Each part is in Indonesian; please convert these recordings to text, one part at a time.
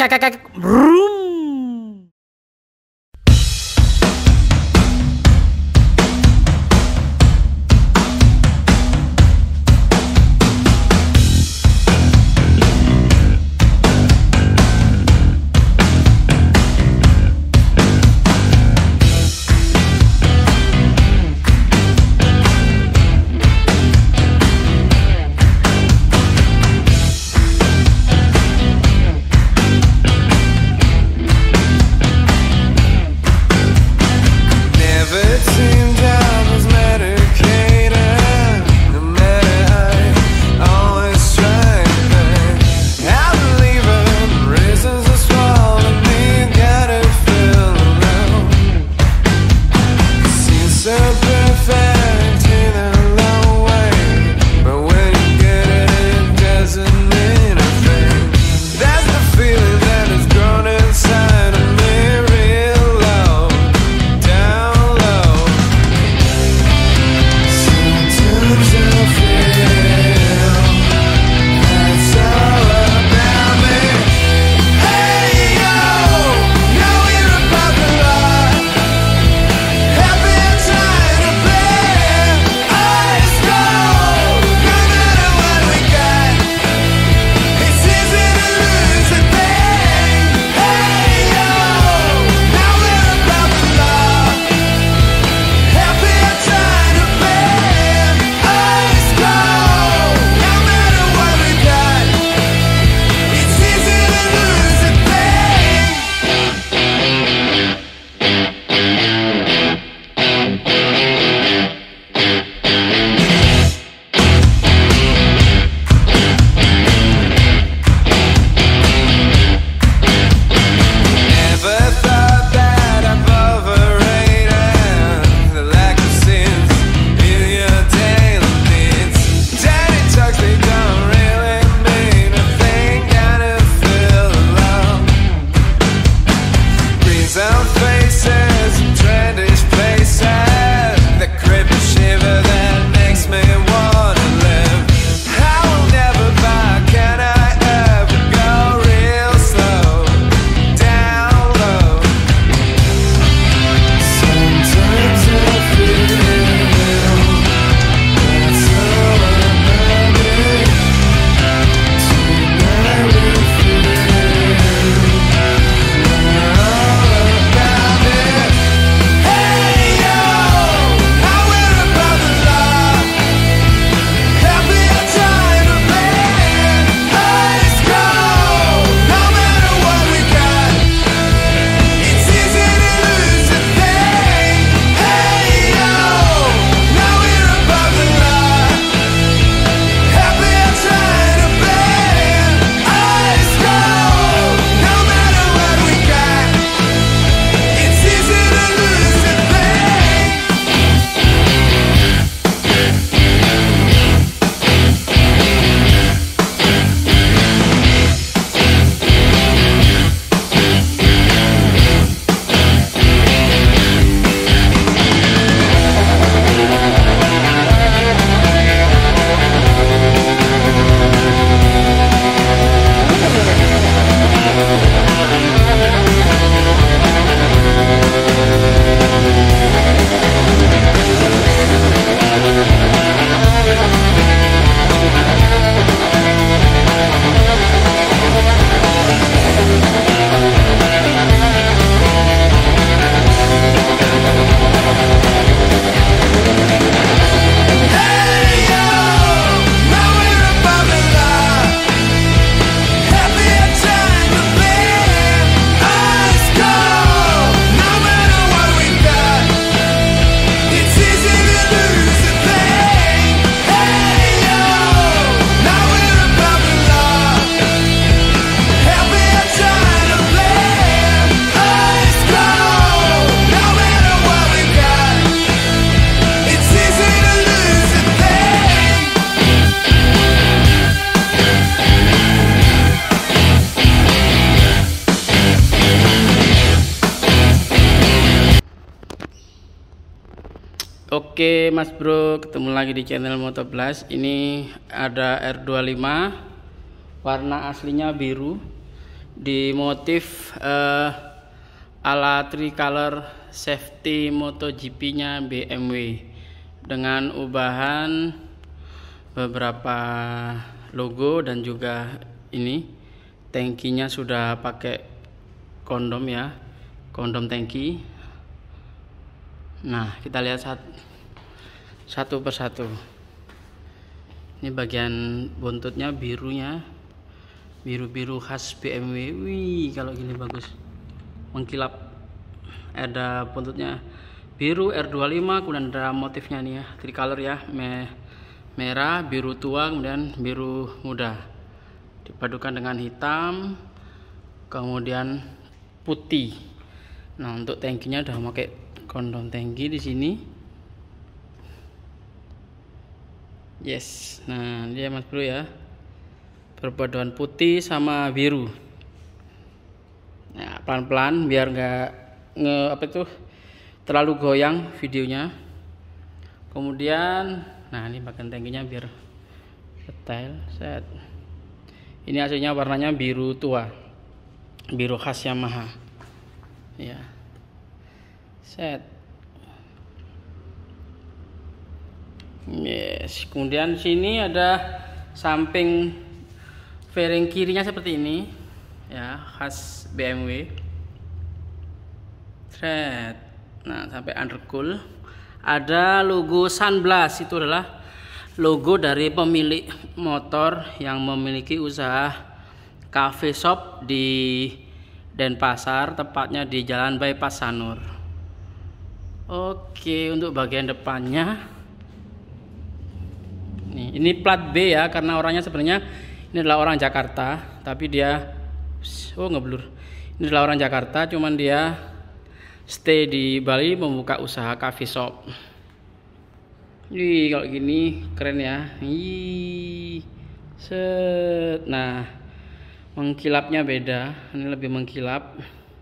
Brum. Oke Mas Bro, ketemu lagi di channel Motoblast. Ini ada R25, warna aslinya biru. di motif ala tricolor safety MotoGP nya BMW dengan ubahan beberapa logo, dan juga ini tangkinya sudah pakai kondom ya, kondom tangki. Nah, kita lihat satu persatu. Ini bagian buntutnya birunya, biru-biru khas BMW. Wih, kalau gini bagus, mengkilap. Ada buntutnya biru R25, kemudian ada motifnya nih ya, tricolor ya, merah, biru tua, kemudian biru muda, dipadukan dengan hitam, kemudian putih. Nah, untuk tangkinya udah pakai kondom tangki di sini. Yes, nah dia Mas Bro ya, perpaduan putih sama biru. Nah, pelan-pelan biar nggak terlalu goyang videonya. Kemudian, nah ini bagian tangkinya biar detail. Set. Ini hasilnya warnanya biru tua, biru khas Yamaha. Ya, set. Yes, kemudian sini ada samping fairing kirinya seperti ini ya, khas BMW. Thread. Nah, sampai undercool. Ada logo Sunblast, itu adalah logo dari pemilik motor yang memiliki usaha cafe shop di Denpasar, tepatnya di Jalan Bypass Sanur. Oke, untuk bagian depannya ini plat B ya, karena orangnya sebenarnya ini adalah orang Jakarta, tapi dia ngeblur. Ini adalah orang Jakarta, cuman dia stay di Bali membuka usaha coffee shop. Wih, kalau gini keren ya. Set. Nah, mengkilapnya beda. Ini lebih mengkilap.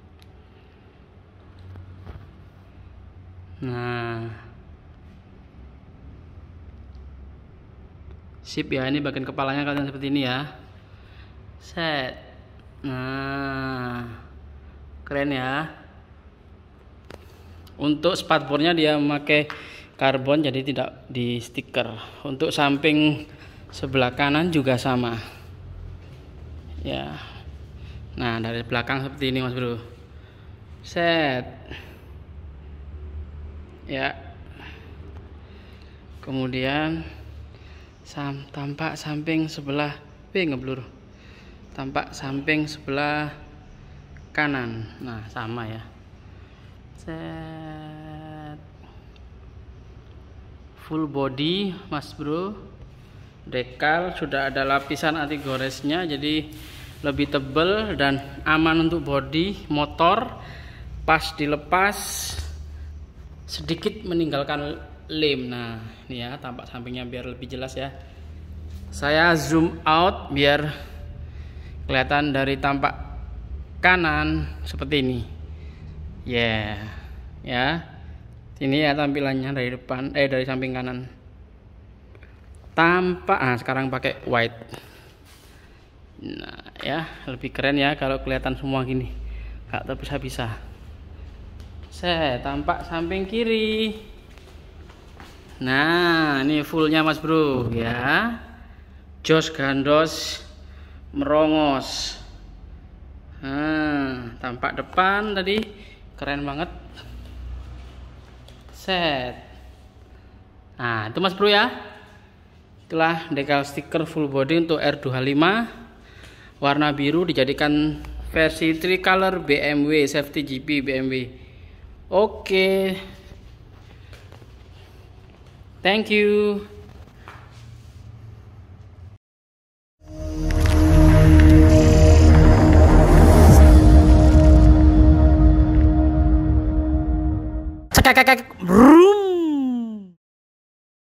Nah, sip ya, ini bagian kepalanya kalian seperti ini ya. Set. Nah, keren ya. Untuk spatbornya dia memakai karbon, jadi tidak di stiker. Untuk samping sebelah kanan juga sama ya. Nah, dari belakang seperti ini Mas Bro. Set ya. Kemudian tampak samping sebelah ngeblur, tampak samping sebelah kanan. Nah, sama ya. Set. Full body Mas Bro. Dekal sudah ada lapisan anti goresnya, jadi lebih tebal dan aman untuk body motor. Pas dilepas sedikit meninggalkan lem. Nah, ini ya, tampak sampingnya biar lebih jelas ya. Saya zoom out biar kelihatan dari tampak kanan seperti ini. Ya. Ini ya tampilannya dari depan, dari samping kanan. Tampak, sekarang pakai white. Nah, ya, lebih keren ya kalau kelihatan semua gini. Gak terpisah-pisah. Tampak samping kiri. Nah, ini fullnya Mas Bro ya. Jos gandos merongos. Nah, tampak depan tadi keren banget. Set. Nah, itu Mas Bro ya. Itulah dekal stiker full body untuk R25 warna biru, dijadikan versi tricolor BMW safety GP BMW. Oke. Thank you. Cek.